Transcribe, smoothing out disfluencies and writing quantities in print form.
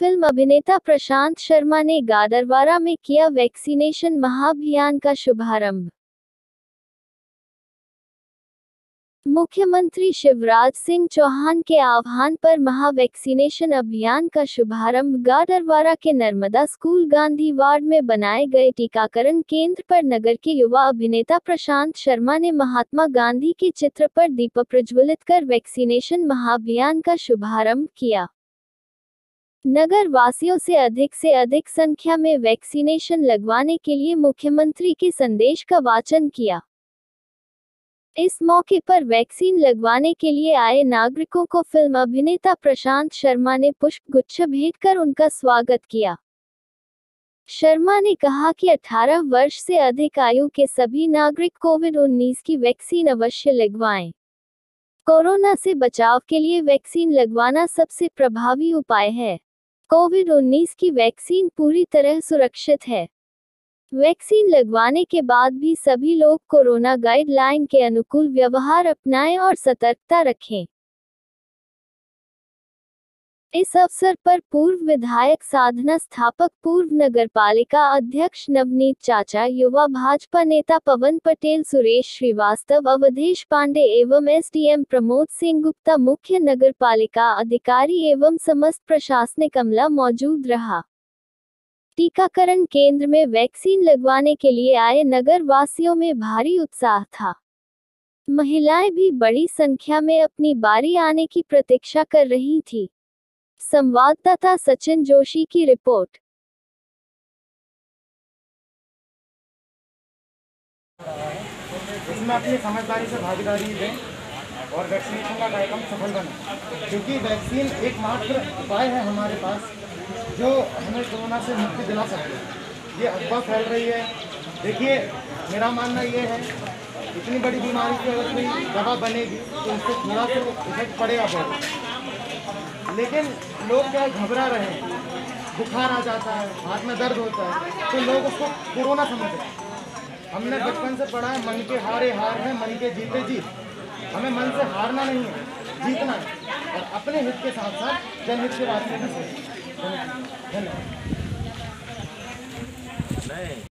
Film अभिनेता प्रशांत शर्मा ने गाडरवारा में किया वैक्सीनेशन महाअभियान का शुभारंभ। मुख्यमंत्री शिवराज सिंह चौहान के आह्वान पर महावैक्सीनेशन अभियान का शुभारंभ गाडरवारा के नर्मदा स्कूल गांधी वार्ड में बनाए गए टीकाकरण केंद्र पर नगर के युवा अभिनेता प्रशांत शर्मा ने महात्मा गांधी के चित्र पर दीप प्रज्वलित कर वैक्सीनेशन महाअभियान का शुभारंभ किया। नगर वासियों से अधिक संख्या में वैक्सीनेशन लगवाने के लिए मुख्यमंत्री के संदेश का वाचन किया। इस मौके पर वैक्सीन लगवाने के लिए आए नागरिकों को फिल्म अभिनेता प्रशांत शर्मा ने पुष्प गुच्छ भेंट कर उनका स्वागत किया। शर्मा ने कहा कि 18 वर्ष से अधिक आयु के सभी नागरिक कोविड-19 की वैक्सीन अवश्य लगवाएं। कोरोना से बचाव के लिए वैक्सीन लगवाना सबसे प्रभावी उपाय है। कोविड-19 की वैक्सीन पूरी तरह सुरक्षित है। वैक्सीन लगवाने के बाद भी सभी लोग कोरोना गाइडलाइन के अनुकूल व्यवहार अपनाएं और सतर्कता रखें। इस अवसर पर पूर्व विधायक साधना स्थापक, पूर्व नगरपालिका अध्यक्ष नवनीत चाचा, युवा भाजपा नेता पवन पटेल, सुरेश श्रीवास्तव, अवधेश पांडे एवं एसडीएम प्रमोद सिंह गुप्ता, मुख्य नगरपालिका अधिकारी एवं समस्त प्रशासनिक अमला मौजूद रहा। टीकाकरण केंद्र में वैक्सीन लगवाने के लिए आए नगर वासियों में भारी उत्साह था। महिलाएं भी बड़ी संख्या में अपनी बारी आने की प्रतीक्षा कर रही थी। संवाददाता सचिन जोशी की रिपोर्ट। इसमें अपनी समझदारी से भागीदारी दें और वैक्सीनेशन का कार्यक्रम सफल बने, क्योंकि वैक्सीन एकमात्र उपाय है हमारे पास जो हमें कोरोना से मुक्ति दिला सकते हैं। ये अफवाह फैल रही है। देखिए, मेरा मानना ये है, इतनी बड़ी बीमारी की अगर कोई दवा बनेगी तो उससे थोड़ा सा इफेक्ट पड़ेगा बहुत, लेकिन लोग क्या घबरा रहे हैं, बुखार आ जाता है, हाथ में दर्द होता है तो लोग उसको कोरोना समझते हैं। हमने बचपन से पढ़ा है, मन के हारे हार है, मन के जीते जीत। हमें मन से हारना नहीं है, जीतना है और अपने हित के साथ साथ जनहित के वास्ते भी। धन्यवाद।